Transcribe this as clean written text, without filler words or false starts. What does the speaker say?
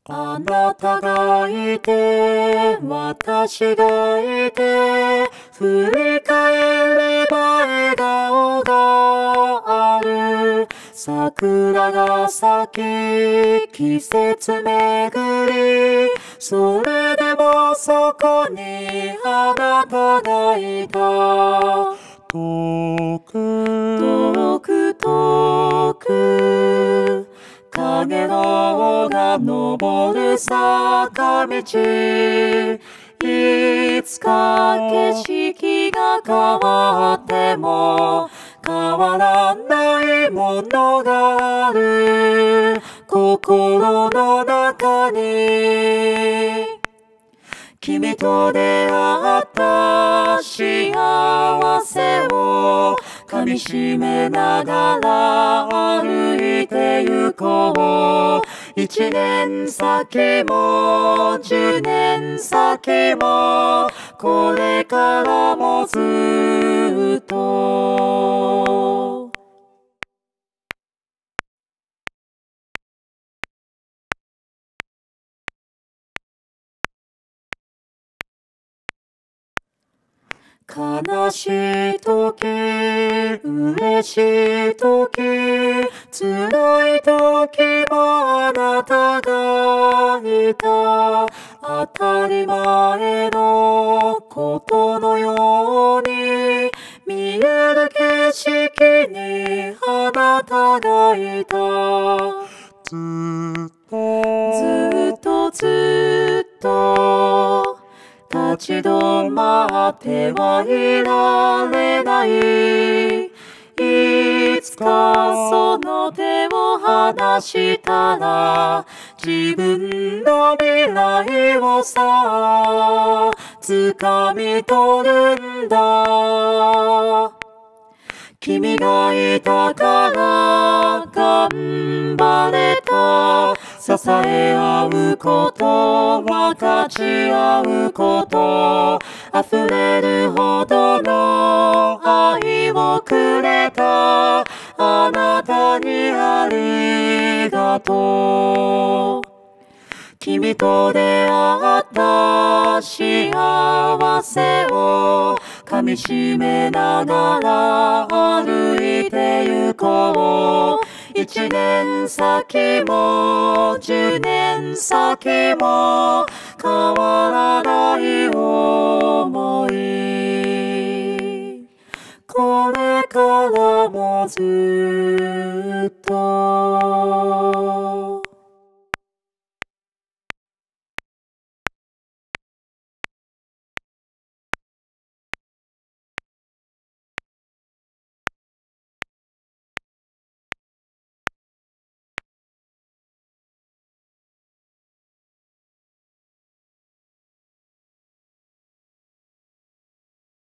あなたがいて、私がいて、振り返れば笑顔がある。桜が咲き、季節巡り、それでもそこにあなたがいた。遠く遠く影の尾が登る坂道、いつか景色が変わっても変わらないものがある。心の中に君と出会った幸せを噛みしめながら歩いて行こう。1年先も10年先もこれからもずっと。悲しいとき、嬉しいとき、辛いときもあなたがいた。当たり前のことのように見える景色にあなたがいた。ずっと立ち止まってはいられない。いつかその手を離したら自分の未来をさ掴み取るんだ。君がいたから頑張れた。支え合うこと分かち合うこと溢れるほどの愛をくれたあなたにありがとう。君と出会った幸せを噛みしめながら歩いて行こう。1年先も10年先も変わらない想い。これからもずっと